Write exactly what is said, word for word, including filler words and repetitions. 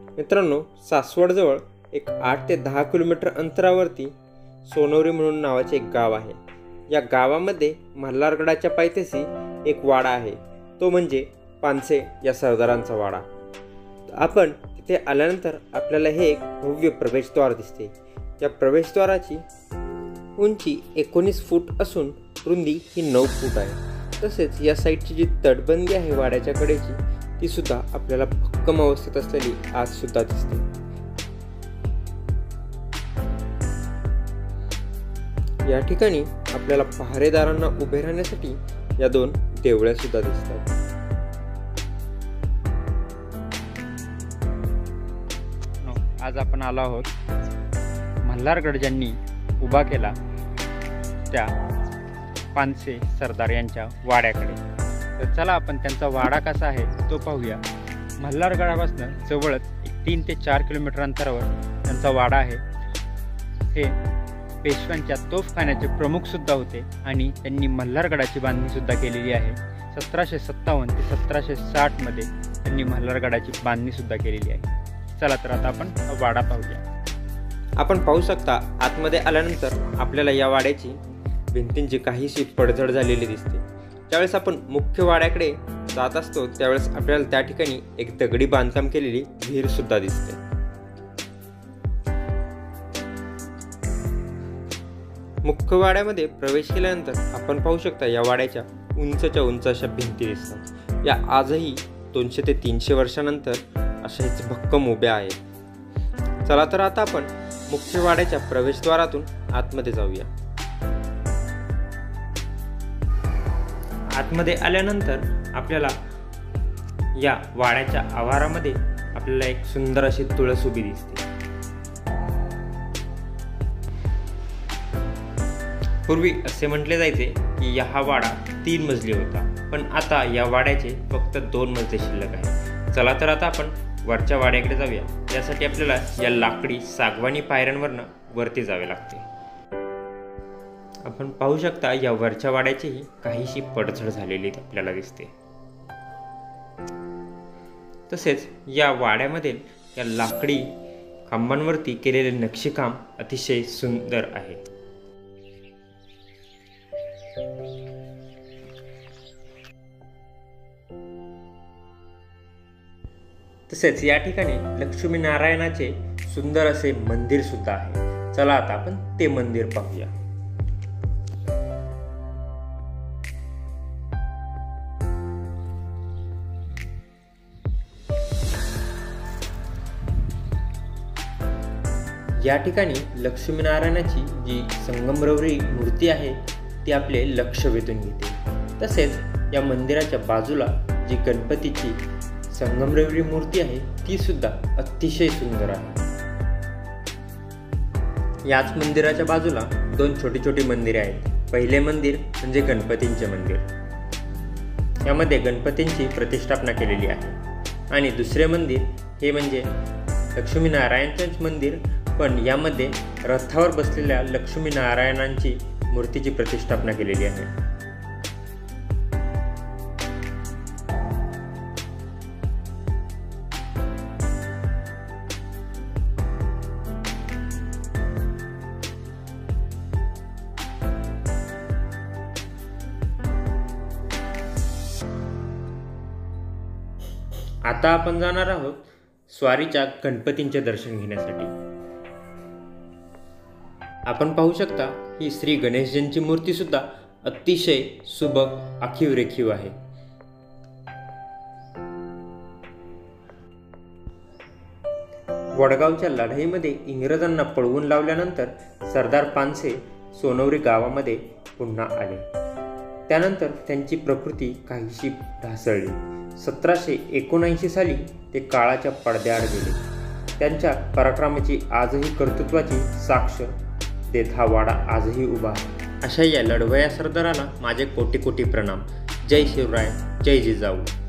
मित्रांनो, सासवडजवळ एक आठ ते दहा किलोमीटर अंतरावरती सोनवरी म्हणून नावाचे एक गाव आहे. या गावामध्ये मल्हारगडाच्या पायथ्याशी एक वाडा आहे, तो म्हणजे पानसे या सरदारांचा वाडा. आपण तिथे आल्यानंतर आपल्याला हे एक भव्य प्रवेशद्वार दिसते. या प्रवेशद्वाराची उंची एकोणीस फूट असून रुंदी ही नऊ फूट आहे. तसेच या साईडची जी तटबंदी आहे वाड्याच्या कडेची, ती सुद्धा आपल्याला भक्कम अवस्थेत असलेली आज सुद्धा दिसते. या ठिकाणी आपल्याला पहारेदारांना उभे राहण्यासाठी या दोन देवळ्या सुद्धा दिसतात. आज आपण आलो आहोत मल्हारगड ज्यांनी उभा केला त्या पानसे सरदार यांच्या वाड्याकडे. तर चला आपण त्यांचा वाडा कसा आहे तो पाहूया. मल्हारगडापासून जवळच तीन ते चार किलोमीटर अंतरावर त्यांचा वाडा आहे. हे पेशव्यांच्या तोफखान्याचे प्रमुख सुद्धा होते आणि त्यांनी मल्हारगडाची बांधणी सुद्धा केलेली आहे. सतराशे सत्तावन्न ते सतराशे साठ मध्ये त्यांनी मल्हारगडाची बांधणी सुद्धा केलेली आहे. चला तर आता आपण वाडा पाहूया. आपण पाहू शकता, आतमध्ये आल्यानंतर आपल्याला या वाड्याची भिंतींची काहीशी पडझड झालेली दिसते. ज्यावेळेस आपण मुख्य वाड्याकडे जात असतो त्यावेळेस आपल्याला त्या ठिकाणी एक दगडी बांधकाम केलेली विहीर सुद्धा दिसते. मुख्य वाड्यामध्ये प्रवेश केल्यानंतर आपण पाहू शकता या वाड्याच्या उंचच्या उंच अशा भिंती दिसतात. या आजही दोनशे ते तीनशे वर्षानंतर अशाच भक्कम उभ्या आहेत. चला तर आता आपण मुख्य वाड्याच्या प्रवेशद्वारातून आतमध्ये जाऊया. आतमध्ये आल्यानंतर आपल्याला या वाड्याच्या आवारामध्ये आपल्याला एक सुंदर अशी तुळस उभी दिसते. पूर्वी असे म्हटले जायचे की हा वाडा तीन मजली होता, पण आता या वाड्याचे फक्त दोन मजले शिल्लक आहे. चला तर आता आपण वरच्या वाड्याकडे जाऊया. यासाठी आपल्याला या लाकडी सागवानी पायऱ्यांवरनं वरती जावे लागते. आपण पाहू शकता या वरच्या वाड्याचीही काहीशी पडझड झालेली आपल्याला दिसते. तसेच या वाड्यामध्ये या लाकडी खांबांवरती केलेले नक्षीकाम अतिशय सुंदर आहे. तसेच या ठिकाणी लक्ष्मीनारायणाचे सुंदर असे मंदिर सुद्धा आहे. चला आता आपण ते मंदिर पाहूया. या ठिकाणी लक्ष्मीनारायणाची जी संगमरवरी मूर्ती आहे ती आपले लक्ष वेधून घेते. तसेच या मंदिराच्या बाजूला जी गणपतीची संगमरवरी मूर्ती आहे ती सुद्धा अतिशय सुंदर आहे. याच मंदिराच्या बाजूला दोन छोटी छोटी मंदिरे आहेत. पहिले मंदिर म्हणजे गणपतींचे मंदिर, यामध्ये गणपतींची प्रतिष्ठापना केलेली आहे. आणि दुसरे मंदिर हे म्हणजे लक्ष्मीनारायणचेच मंदिर, पण यामध्ये रथावर बसलेल्या लक्ष्मीनारायणांची मूर्तीची प्रतिष्ठापना केलेली आहे. आता आपण जाणार आहोत स्वारीच्या गणपतींचे दर्शन घेण्यासाठी. आपण पाहू शकता ही श्री गणेशजींची मूर्ती सुद्धा अतिशय सुबक आखीव रेखीव आहे. वडगावच्या लढाईमध्ये इंग्रजांना पळवून लावल्यानंतर सरदार पानसे सोनवरी गावामध्ये पुन्हा आले. त्यानंतर त्यांची प्रकृती काहीशी ढासळली. सतराशे एकोणऐंशी साली ते काळाच्या पडद्याआड गेले. त्यांच्या पराक्रमाची आजही कर्तृत्वाची साक्ष देत हा वाडा आजही उभा आहे. अशा या लढवया सरदाराला माझे कोटी कोटी प्रणाम. जय शिवराय, जय जिजाऊ.